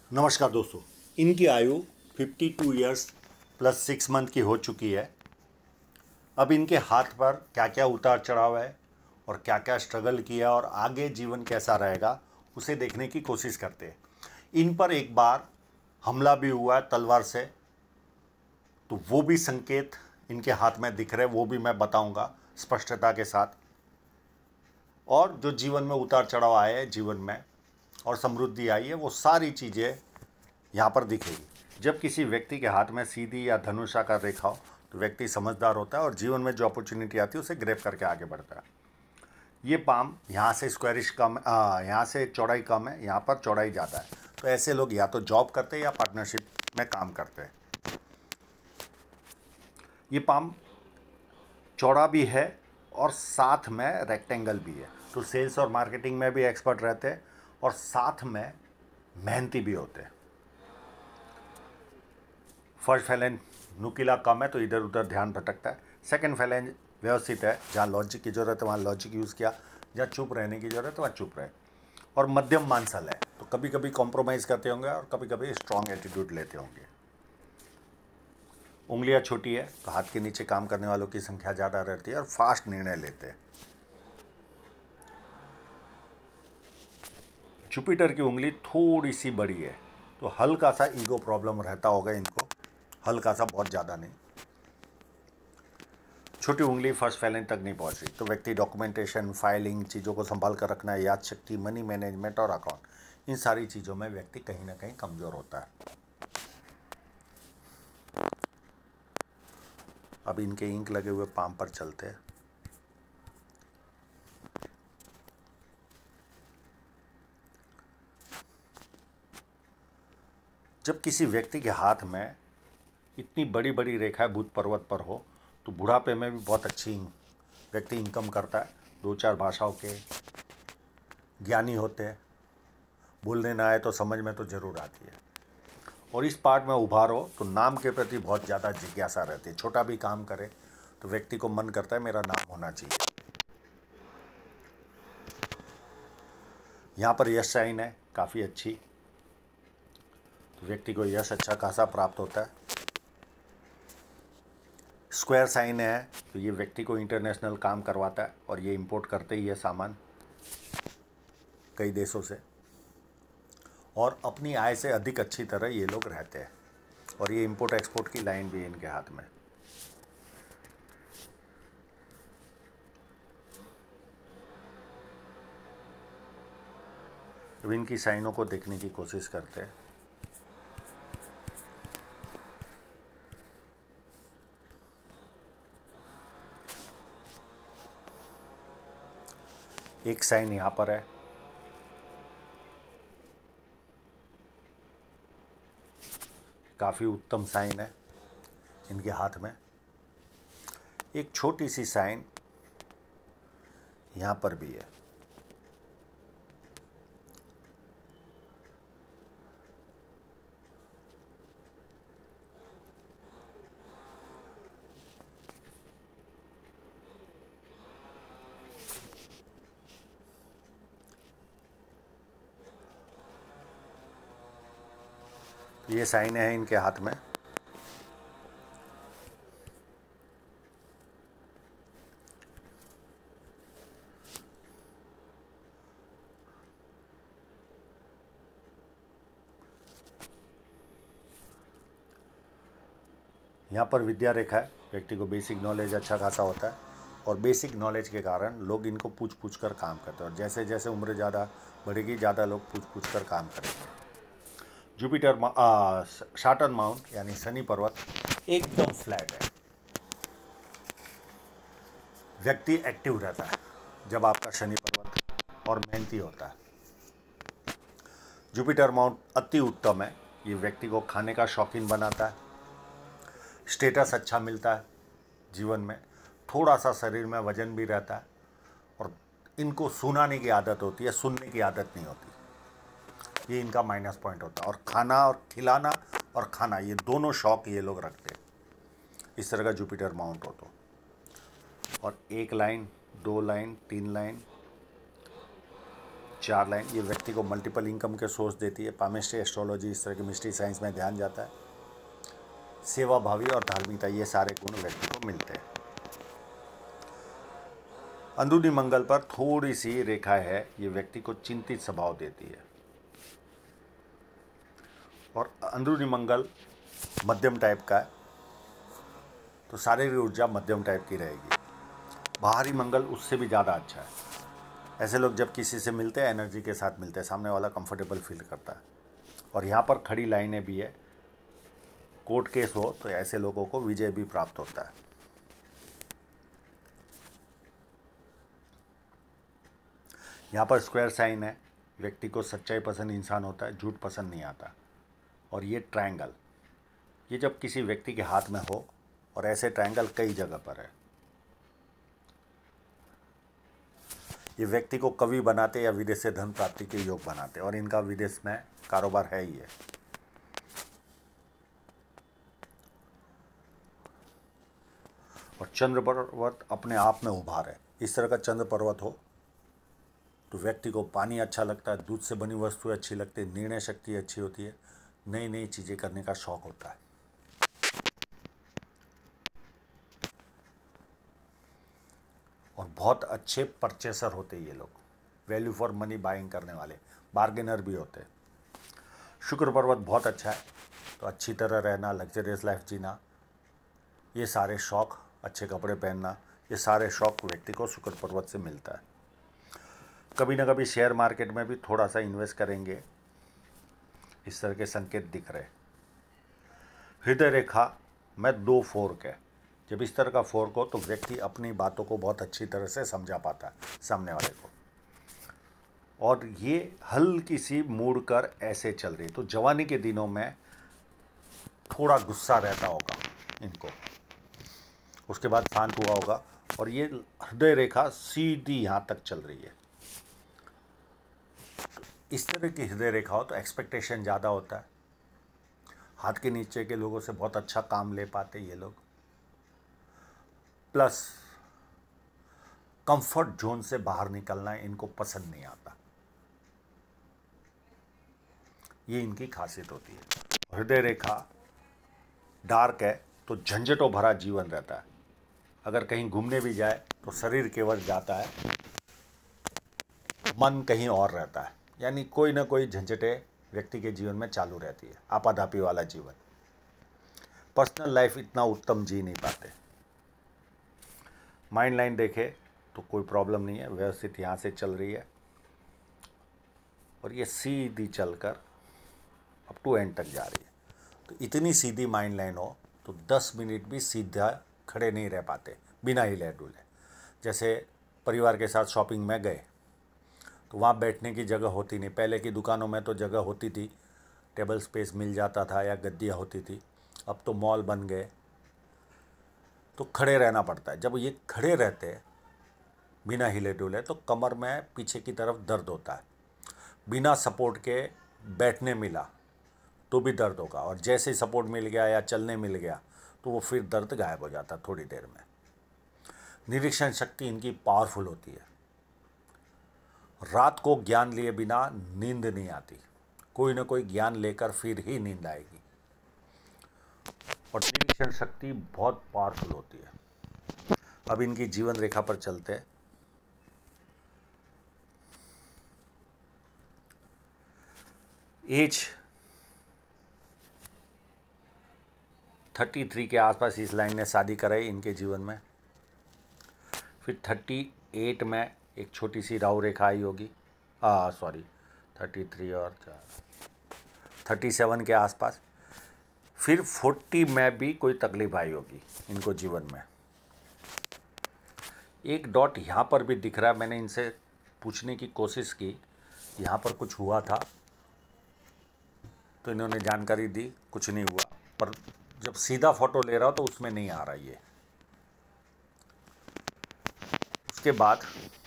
नमस्कार दोस्तों। इनकी आयु 52 ईयर्स प्लस 6 मंथ की हो चुकी है। अब इनके हाथ पर क्या क्या उतार चढ़ाव है और क्या क्या स्ट्रगल किया और आगे जीवन कैसा रहेगा उसे देखने की कोशिश करते हैं। इन पर एक बार हमला भी हुआ है तलवार से, तो वो भी संकेत इनके हाथ में दिख रहे, वो भी मैं बताऊंगा स्पष्टता के साथ। और जो जीवन में उतार चढ़ाव आए हैं जीवन में और समृद्धि आई है, वो सारी चीज़ें यहाँ पर दिखेगी। जब किसी व्यक्ति के हाथ में सीधी या धनुषाकार रेखा हो तो व्यक्ति समझदार होता है और जीवन में जो अपॉर्चुनिटी आती है उसे ग्रैब करके आगे बढ़ता है। ये पाम यहाँ से स्क्वायरिश कम, यहाँ से चौड़ाई कम है, यहाँ पर चौड़ाई ज़्यादा है। तो ऐसे लोग या तो जॉब करते हैं या पार्टनरशिप में काम करते हैं। ये पाम चौड़ा भी है और साथ में रेक्टेंगल भी है, तो सेल्स और मार्केटिंग में भी एक्सपर्ट रहते हैं और साथ में मेहनती भी होते हैं। फर्स्ट फैलेंज नुकीला कम है तो इधर उधर ध्यान भटकता है। सेकंड फैलेंज व्यवस्थित है, जहाँ लॉजिक की ज़रूरत है वहाँ लॉजिक यूज़ किया, जहाँ चुप रहने की ज़रूरत है वहाँ चुप रहे। और मध्यम मानसल है, तो कभी कभी कॉम्प्रोमाइज़ करते होंगे और कभी कभी स्ट्रॉन्ग एटीट्यूड लेते होंगे। उंगलियाँ छोटी है तो हाथ के नीचे काम करने वालों की संख्या ज़्यादा रहती है और फास्ट निर्णय लेते हैं। जुपिटर की उंगली थोड़ी सी बड़ी है तो हल्का सा ईगो प्रॉब्लम रहता होगा इनको, हल्का सा, बहुत ज़्यादा नहीं। छोटी उंगली फर्स्ट फैलेंज तक नहीं पहुंच रही तो व्यक्ति डॉक्यूमेंटेशन, फाइलिंग, चीज़ों को संभाल कर रखना, याद शक्ति, मनी मैनेजमेंट और अकाउंट, इन सारी चीज़ों में व्यक्ति कहीं ना कहीं कमज़ोर होता है। अब इनके इंक लगे हुए पाम पर चलते हैं। जब किसी व्यक्ति के हाथ में इतनी बड़ी बड़ी रेखाएं भूत पर्वत पर हो तो बुढ़ापे में भी बहुत अच्छी व्यक्ति इनकम करता है। 2-4 भाषाओं के ज्ञानी होते हैं, बोलने ना आए तो समझ में तो ज़रूर आती है। और इस पार्ट में उभारो तो नाम के प्रति बहुत ज़्यादा जिज्ञासा रहती है। छोटा भी काम करे तो व्यक्ति को मन करता है मेरा नाम होना चाहिए। यहाँ पर यश साइन है काफ़ी अच्छी, तो व्यक्ति को यश अच्छा खासा प्राप्त होता है। स्क्वायर साइन है तो ये व्यक्ति को इंटरनेशनल काम करवाता है और ये इंपोर्ट करते ही है सामान कई देशों से, और अपनी आय से अधिक अच्छी तरह ये लोग रहते हैं। और ये इंपोर्ट एक्सपोर्ट की लाइन भी है इनके हाथ में। अब इनकी साइनों को देखने की कोशिश करते हैं। एक साइन यहाँ पर है, काफ़ी उत्तम साइन है इनके हाथ में। एक छोटी सी साइन यहाँ पर भी है। ये साइन है इनके हाथ में। यहाँ पर विद्या रेखा है, व्यक्ति को बेसिक नॉलेज अच्छा खासा होता है और बेसिक नॉलेज के कारण लोग इनको पूछ पूछ कर काम करते हैं और जैसे जैसे उम्र ज़्यादा बढ़ेगी ज़्यादा लोग पूछ पूछ कर काम करेंगे। जुपिटर सैटर्न माउंट यानी शनि पर्वत एकदम फ्लैट है। व्यक्ति एक्टिव रहता है जब आपका शनि पर्वत और मेहनती होता है। जुपिटर माउंट अति उत्तम है, ये व्यक्ति को खाने का शौकीन बनाता है, स्टेटस अच्छा मिलता है जीवन में, थोड़ा सा शरीर में वजन भी रहता है और इनको सुनाने की आदत होती है, सुनने की आदत नहीं होती। ये इनका माइनस पॉइंट होता है। और खाना और खिलाना और खाना, ये दोनों शौक ये लोग रखते हैं। इस तरह का जुपिटर माउंट हो तो। और 1 लाइन, 2 लाइन, 3 लाइन, 4 लाइन ये व्यक्ति को मल्टीपल इनकम के सोर्स देती है। पामिस्ट्री, एस्ट्रोलॉजी, इस तरह की मिस्ट्री साइंस में ध्यान जाता है। सेवा भावी और धार्मिकता, ये सारे गुण व्यक्ति को मिलते हैं। अंदरूनी मंगल पर थोड़ी सी रेखा है, ये व्यक्ति को चिंतित स्वभाव देती है। और अंदरूनी मंगल मध्यम टाइप का है, तो शारीरिक ऊर्जा मध्यम टाइप की रहेगी। बाहरी मंगल उससे भी ज़्यादा अच्छा है। ऐसे लोग जब किसी से मिलते हैं एनर्जी के साथ मिलते हैं, सामने वाला कंफर्टेबल फील करता है। और यहाँ पर खड़ी लाइनें भी है, कोर्ट केस हो तो ऐसे लोगों को विजय भी प्राप्त होता है। यहाँ पर स्क्वायर साइन है, व्यक्ति को सच्चाई पसंद इंसान होता है, झूठ पसंद नहीं आता। और ये ट्रायंगल, ये जब किसी व्यक्ति के हाथ में हो, और ऐसे ट्रायंगल कई जगह पर है, ये व्यक्ति को कवि बनाते या विदेश से धन प्राप्ति के योग बनाते, और इनका विदेश में कारोबार है ही है। और चंद्र पर्वत अपने आप में उभार है। इस तरह का चंद्र पर्वत हो तो व्यक्ति को पानी अच्छा लगता है, दूध से बनी वस्तुएं अच्छी लगती है, निर्णय शक्ति अच्छी होती है, नई नई चीज़ें करने का शौक होता है। और बहुत अच्छे परचेसर होते हैं ये लोग, वैल्यू फॉर मनी बाइंग करने वाले, बार्गेनर भी होते हैं। शुक्र पर्वत बहुत अच्छा है, तो अच्छी तरह रहना, लग्जरियस लाइफ जीना, ये सारे शौक, अच्छे कपड़े पहनना, ये सारे शौक व्यक्ति को शुक्र पर्वत से मिलता है। कभी ना कभी शेयर मार्केट में भी थोड़ा सा इन्वेस्ट करेंगे, इस तरह के संकेत दिख रहे। हृदय रेखा में 2 फोर्क है। जब इस तरह का फोर्क हो तो व्यक्ति अपनी बातों को बहुत अच्छी तरह से समझा पाता है सामने वाले को। और ये हल्की सी मुड़ कर ऐसे चल रही, तो जवानी के दिनों में थोड़ा गुस्सा रहता होगा इनको, उसके बाद शांत हुआ होगा। और ये हृदय रेखा सीधी यहाँ तक चल रही है। तो इस तरह की हृदय रेखा हो तो एक्सपेक्टेशन ज़्यादा होता है, हाथ के नीचे के लोगों से बहुत अच्छा काम ले पाते ये लोग, प्लस कंफर्ट जोन से बाहर निकलना इनको पसंद नहीं आता, ये इनकी खासियत होती है। हृदय रेखा डार्क है तो झंझटों भरा जीवन रहता है। अगर कहीं घूमने भी जाए तो शरीर केवल जाता है, मन कहीं और रहता है, यानी कोई ना कोई झंझटें व्यक्ति के जीवन में चालू रहती है, आपाधापी वाला जीवन। पर्सनल लाइफ इतना उत्तम जी नहीं पाते। माइंड लाइन देखे तो कोई प्रॉब्लम नहीं है, व्यवस्थित यहाँ से चल रही है। और ये सीधी चलकर अप टू एंड तक जा रही है। तो इतनी सीधी माइंड लाइन हो तो 10 मिनट भी सीधा खड़े नहीं रह पाते बिना हिले डुले। जैसे परिवार के साथ शॉपिंग में गए तो वहाँ बैठने की जगह होती नहीं। पहले की दुकानों में तो जगह होती थी, टेबल स्पेस मिल जाता था या गद्दियाँ होती थी। अब तो मॉल बन गए तो खड़े रहना पड़ता है। जब ये खड़े रहते बिना हिले डुले तो कमर में पीछे की तरफ दर्द होता है। बिना सपोर्ट के बैठने मिला तो भी दर्द होगा, और जैसे ही सपोर्ट मिल गया या चलने मिल गया तो वो फिर दर्द गायब हो जाता थोड़ी देर में। निरीक्षण शक्ति इनकी पावरफुल होती है। रात को ज्ञान लिए बिना नींद नहीं आती, कोई ना कोई ज्ञान लेकर फिर ही नींद आएगी। और निरीक्षण शक्ति बहुत पावरफुल होती है। अब इनकी जीवन रेखा पर चलते हैं। एज 33 के आसपास इस लाइन ने शादी कराई इनके जीवन में। फिर 38 में एक छोटी सी राहु रेखा आई होगी, 33 और 37 के आसपास। फिर 40 में भी कोई तकलीफ आई होगी इनको जीवन में। एक डॉट यहाँ पर भी दिख रहा है। मैंने इनसे पूछने की कोशिश की यहाँ पर कुछ हुआ था तो इन्होंने जानकारी दी, कुछ नहीं हुआ। पर जब सीधा फोटो ले रहा हो तो उसमें नहीं आ रहा ये। उसके बाद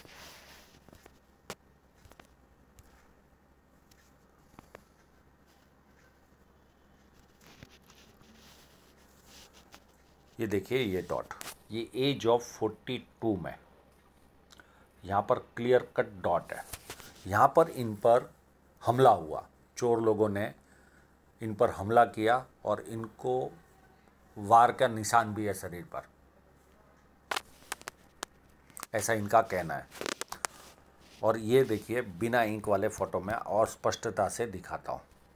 ये देखिए, ये डॉट, ये एज ऑफ 42 में यहाँ पर क्लियर कट डॉट है। यहाँ पर इन पर हमला हुआ, चोर लोगों ने इन पर हमला किया और इनको वार का निशान भी है शरीर पर, ऐसा इनका कहना है। और ये देखिए बिना इंक वाले फ़ोटो में और स्पष्टता से दिखाता हूँ।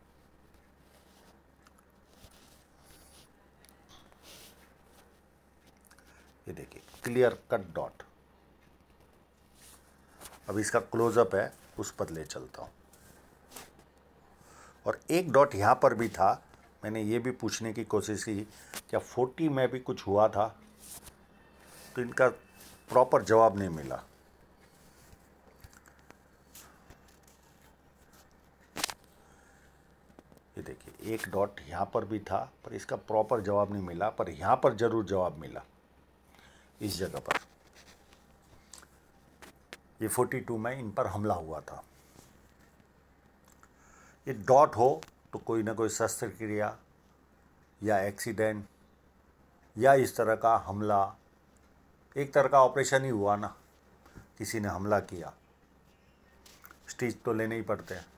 ये देखिए क्लियर कट डॉट। अब इसका क्लोजअप है, उस पर ले चलता हूँ। और एक डॉट यहाँ पर भी था, मैंने ये भी पूछने की कोशिश की क्या 40 में भी कुछ हुआ था, तो इनका प्रॉपर जवाब नहीं मिला। ये देखिए एक डॉट यहाँ पर भी था, पर इसका प्रॉपर जवाब नहीं मिला, पर यहाँ पर ज़रूर जवाब मिला इस जगह पर। ये 42 में इन पर हमला हुआ था। ये डॉट हो तो कोई ना कोई शस्त्र क्रिया या एक्सीडेंट या इस तरह का हमला, एक तरह का ऑपरेशन ही हुआ ना, किसी ने हमला किया, स्टिच तो लेने ही पड़ते हैं।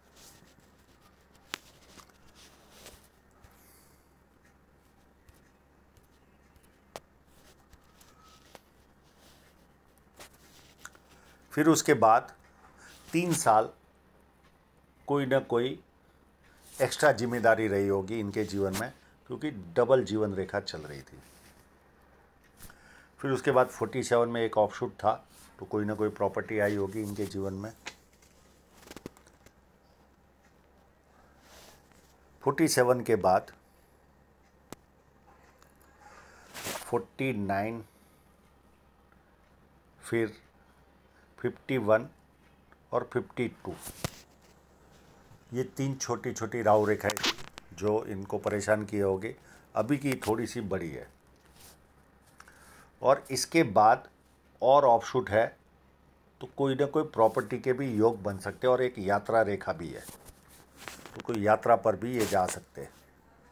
फिर उसके बाद 3 साल कोई ना कोई एक्स्ट्रा जिम्मेदारी रही होगी इनके जीवन में, क्योंकि डबल जीवन रेखा चल रही थी। फिर उसके बाद 47 में एक ऑफशूट था, तो कोई ना कोई प्रॉपर्टी आई होगी इनके जीवन में। 47 के बाद 49, फिर 51 और 52, ये 3 छोटी छोटी राहु रेखाएं थी जो इनको परेशान किए होंगे। अभी की थोड़ी सी बड़ी है। और इसके बाद और ऑफशूट है, तो कोई ना कोई प्रॉपर्टी के भी योग बन सकते हैं, और एक यात्रा रेखा भी है, तो कोई यात्रा पर भी ये जा सकते हैं।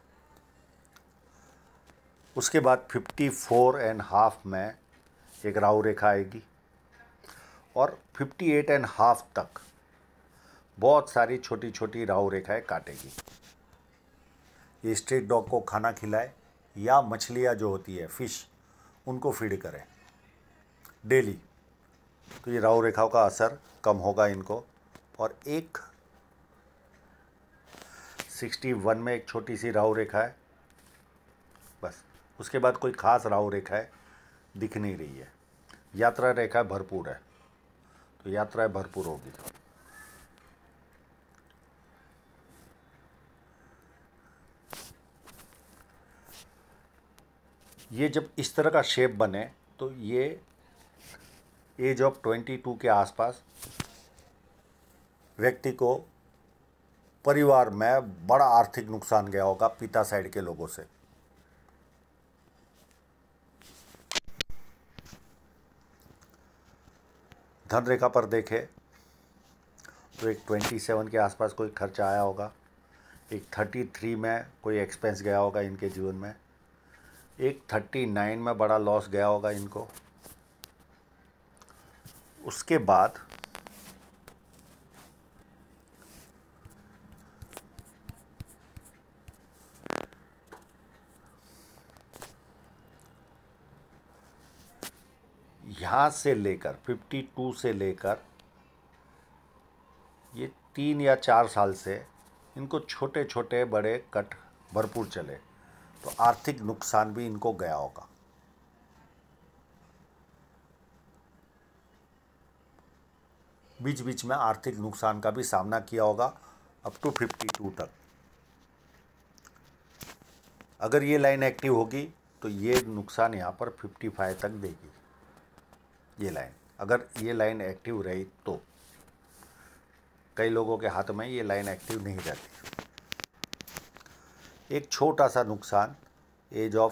उसके बाद 54.5 में एक राहु रेखा आएगी, और 58.5 तक बहुत सारी छोटी छोटी राहु रेखाएं काटेगी। ये स्ट्रीट डॉग को खाना खिलाए या मछलियाँ जो होती है फिश, उनको फीड करें डेली, तो ये राहु रेखाओं का असर कम होगा इनको। और एक 61 में एक छोटी सी राहु रेखा है, बस उसके बाद कोई खास राहु रेखा है दिख नहीं रही है। यात्रा रेखा भरपूर है, तो यात्राएं भरपूर होगी। ये जब इस तरह का शेप बने, तो ये एज ऑफ 22 के आसपास व्यक्ति को परिवार में बड़ा आर्थिक नुकसान गया होगा पिता साइड के लोगों से। धन रेखा पर देखें तो एक 27 के आसपास कोई खर्चा आया होगा, एक 33 में कोई एक्सपेंस गया होगा इनके जीवन में, एक 39 में बड़ा लॉस गया होगा इनको। उसके बाद यहाँ से लेकर 52 से लेकर ये 3 या 4 साल से इनको छोटे छोटे बड़े कट भरपूर चले, तो आर्थिक नुकसान भी इनको गया होगा। बीच बीच में आर्थिक नुकसान का भी सामना किया होगा अप टू 52 तक। अगर ये लाइन एक्टिव होगी तो ये नुकसान यहाँ पर 55 तक देगी। ये लाइन, अगर ये लाइन एक्टिव रही तो, कई लोगों के हाथ में ये लाइन एक्टिव नहीं रहती। एक छोटा सा नुकसान एज ऑफ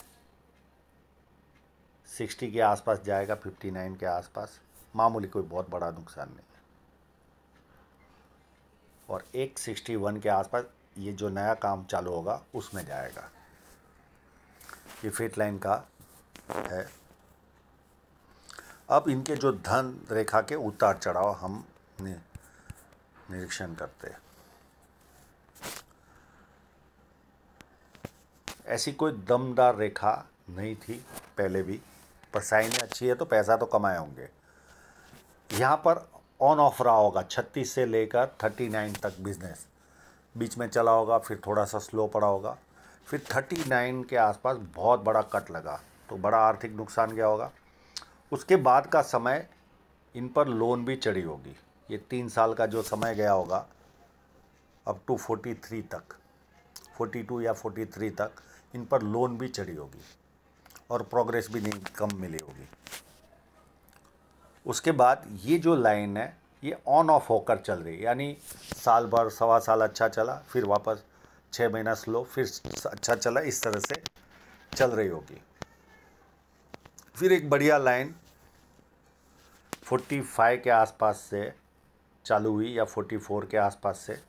60 के आसपास जाएगा, 59 के आसपास, मामूली, कोई बहुत बड़ा नुकसान नहीं है। और एक 61 के आसपास ये जो नया काम चालू होगा उसमें जाएगा। ये फेट लाइन का है। अब इनके जो धन रेखा के उतार चढ़ाव हमने निरीक्षण करते। ऐसी कोई दमदार रेखा नहीं थी पहले भी, पर साइन अच्छी है तो पैसा तो कमाए होंगे। यहाँ पर ऑन ऑफ रहा होगा 36 से लेकर 39 तक बिजनेस, बीच में चला होगा, फिर थोड़ा सा स्लो पड़ा होगा, फिर 39 के आसपास बहुत बड़ा कट लगा तो बड़ा आर्थिक नुकसान गया होगा। उसके बाद का समय इन पर लोन भी चढ़ी होगी। ये 3 साल का जो समय गया होगा अप टू 43 तक, 42 या 43 तक इन पर लोन भी चढ़ी होगी और प्रोग्रेस भी नहीं कम मिली होगी। उसके बाद ये जो लाइन है ये ऑन ऑफ होकर चल रही है, यानी साल भर सवा साल अच्छा चला, फिर वापस 6 महीना स्लो, फिर अच्छा चला, इस तरह से चल रही होगी। फिर एक बढ़िया लाइन 45 के आसपास से चालू हुई या 44 के आसपास से,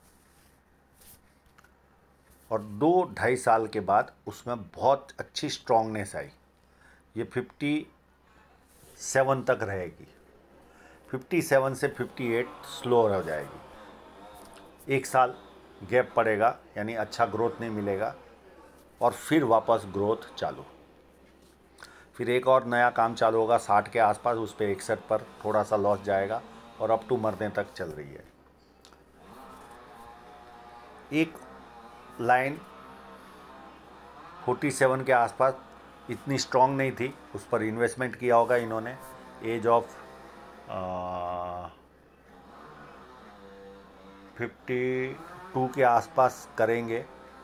और 2-2.5 साल के बाद उसमें बहुत अच्छी स्ट्रॉन्गनेस आई। ये 57 तक रहेगी, 57 से 58 स्लो हो जाएगी। 1 साल गैप पड़ेगा, यानी अच्छा ग्रोथ नहीं मिलेगा, और फिर वापस ग्रोथ चालू। फिर एक और नया काम चालू होगा 60 के आसपास, उस पर 61 पर थोड़ा सा लॉस जाएगा और अप टू मरने तक चल रही है। एक लाइन 47 के आसपास इतनी स्ट्रॉन्ग नहीं थी, उस पर इन्वेस्टमेंट किया होगा इन्होंने, एज ऑफ 52 के आसपास करेंगे,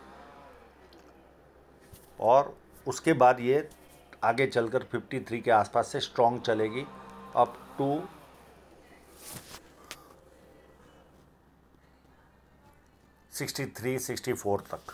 और उसके बाद ये आगे चलकर 53 के आसपास से स्ट्रॉन्ग चलेगी अप टू 63-64 तक।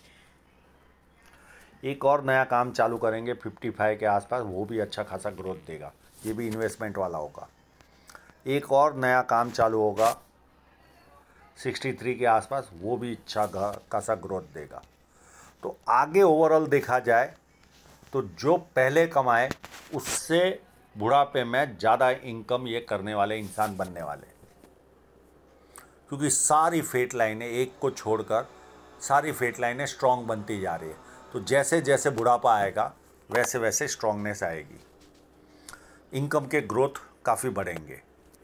एक और नया काम चालू करेंगे 55 के आसपास, वो भी अच्छा खासा ग्रोथ देगा, ये भी इन्वेस्टमेंट वाला होगा। एक और नया काम चालू होगा 63 के आसपास, वो भी अच्छा खासा ग्रोथ देगा। तो आगे ओवरऑल देखा जाए तो जो पहले कमाए उससे बुढ़ापे में ज़्यादा इनकम ये करने वाले इंसान बनने वाले, क्योंकि सारी फेट लाइनें एक को छोड़कर सारी फेट लाइनें स्ट्रॉन्ग बनती जा रही है। तो जैसे जैसे बुढ़ापा आएगा वैसे वैसे स्ट्रॉन्गनेस आएगी, इनकम के ग्रोथ काफ़ी बढ़ेंगे।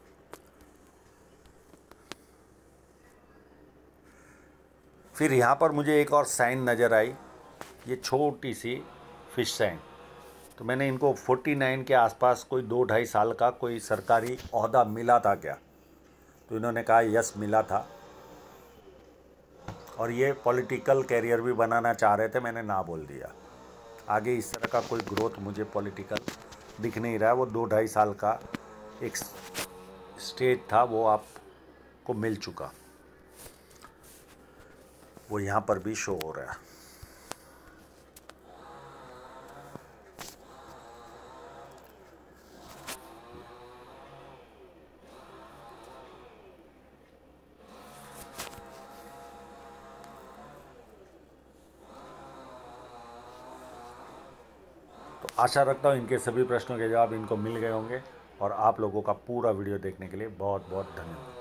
फिर यहाँ पर मुझे एक और साइन नज़र आई, ये छोटी सी फिश साइन। तो मैंने इनको 49 के आसपास कोई 2-2.5 साल का कोई सरकारी ओहदा मिला था क्या, तो इन्होंने कहा यस मिला था, और ये पॉलिटिकल कैरियर भी बनाना चाह रहे थे, मैंने ना बोल दिया। आगे इस तरह का कोई ग्रोथ मुझे पॉलिटिकल दिख नहीं रहा है। वो 2-2.5 साल का एक स्टेज था, वो आपको मिल चुका, वो यहाँ पर भी शो हो रहा है। तो आशा रखता हूँ इनके सभी प्रश्नों के जवाब इनको मिल गए होंगे, और आप लोगों का पूरा वीडियो देखने के लिए बहुत बहुत धन्यवाद।